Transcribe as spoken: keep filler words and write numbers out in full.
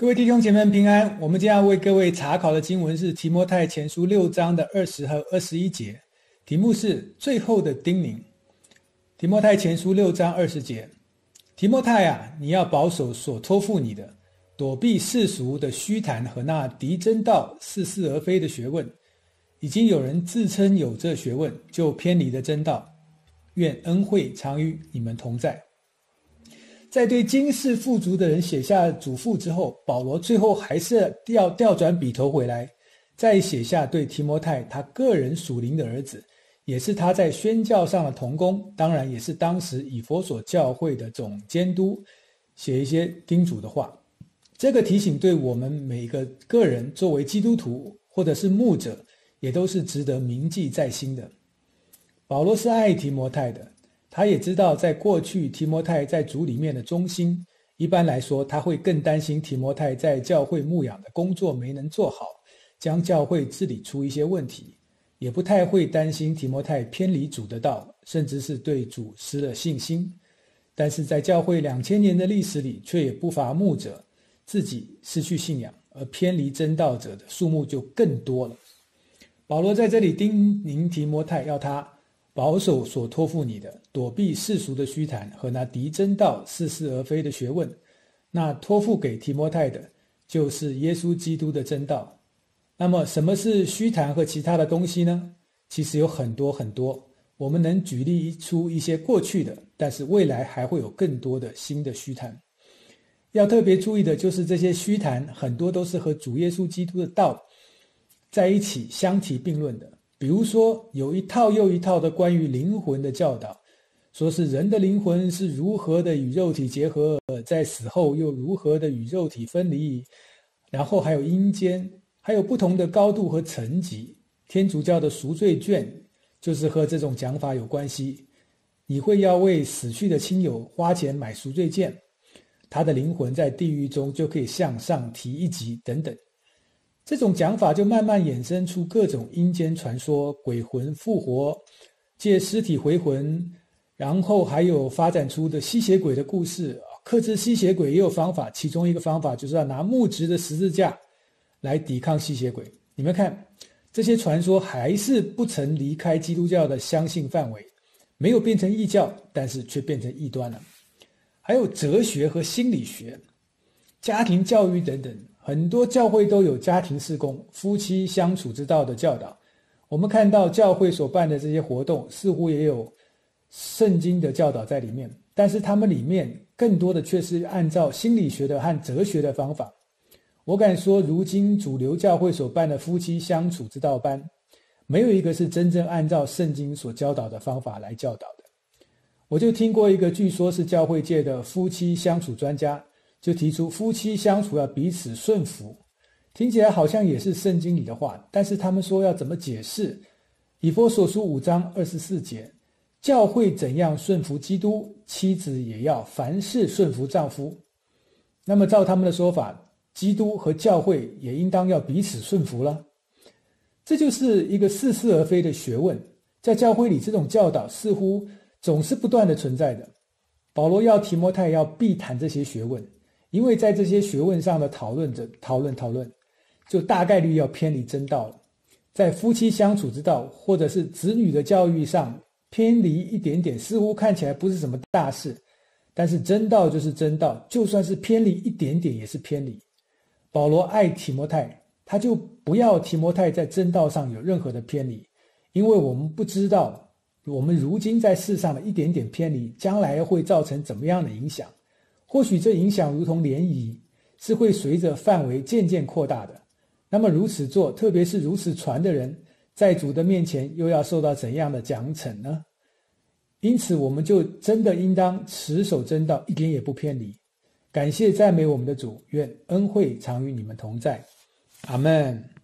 各位弟兄姐妹平安，我们今天要为各位查考的经文是提摩太前书六章的二十和二十一节，题目是最后的叮咛。提摩太前书六章二十节，提摩太啊，你要保守所托付你的，躲避世俗的虚谈和那敌真道似是而非的学问。已经有人自称有这学问，就偏离了真道。愿恩惠常与你们同在。在对今世富足的人写下嘱咐之后，保罗最后还是要调转笔头回来，再写下对提摩太他个人属灵的儿子，也是他在宣教上的同工，当然也是当时以弗所教会的总监督，写一些叮嘱的话。这个提醒对我们每个个人作为基督徒或者是牧者，也都是值得铭记在心的。保罗是爱提摩太的，他也知道在过去提摩太在主里面的忠心，一般来说他会更担心提摩太在教会牧养的工作没能做好，将教会治理出一些问题，也不太会担心提摩太偏离主的道，甚至是对主失了信心。但是在教会两千年的历史里，却也不乏牧者自己失去信仰而偏离真道者的数目就更多了。保罗在这里叮咛提摩太，要他保守所托付你的，躲避世俗的虚谈和那敌真道似是而非的学问。那托付给提摩太的就是耶稣基督的真道。那么什么是虚谈和其他的东西呢？其实有很多很多，我们能举例出一些过去的，但是未来还会有更多的新的虚谈。要特别注意的就是这些虚谈很多都是和主耶稣基督的道在一起相提并论的。比如说有一套又一套的关于灵魂的教导，说是人的灵魂是如何的与肉体结合，在死后又如何的与肉体分离，然后还有阴间，还有不同的高度和层级。天主教的赎罪券就是和这种讲法有关系，你会要为死去的亲友花钱买赎罪券，他的灵魂在地狱中就可以向上提一级等等。这种讲法就慢慢衍生出各种阴间传说，鬼魂复活，借尸体回魂，然后还有发展出的吸血鬼的故事。克制吸血鬼也有方法，其中一个方法就是要拿木质的十字架来抵抗吸血鬼。你们看，这些传说还是不曾离开基督教的相信范围，没有变成异教，但是却变成异端了。还有哲学和心理学、家庭教育等等，很多教会都有家庭事工、夫妻相处之道的教导。我们看到教会所办的这些活动，似乎也有圣经的教导在里面，但是他们里面更多的却是按照心理学的和哲学的方法。我敢说，如今主流教会所办的夫妻相处之道班，没有一个是真正按照圣经所教导的方法来教导的。我就听过一个据说是教会界的夫妻相处专家，就提出夫妻相处要彼此顺服，听起来好像也是圣经里的话，但是他们说要怎么解释以弗所书五章二十四节，教会怎样顺服基督，妻子也要凡事顺服丈夫。那么照他们的说法，基督和教会也应当要彼此顺服了。这就是一个似是而非的学问，在教会里这种教导似乎总是不断的存在的。保罗要提摩太要避谈这些学问，因为在这些学问上的讨论着讨论讨论，就大概率要偏离真道了。在夫妻相处之道，或者是子女的教育上偏离一点点，似乎看起来不是什么大事，但是真道就是真道，就算是偏离一点点也是偏离。保罗爱提摩太，他就不要提摩太在真道上有任何的偏离，因为我们不知道我们如今在世上的一点点偏离，将来会造成怎么样的影响。或许这影响如同涟漪，是会随着范围渐渐扩大的。那么如此做，特别是如此传的人，在主的面前又要受到怎样的奖惩呢？因此我们就真的应当持守真道，一点也不偏离。感谢赞美我们的主，愿恩惠常与你们同在。阿们。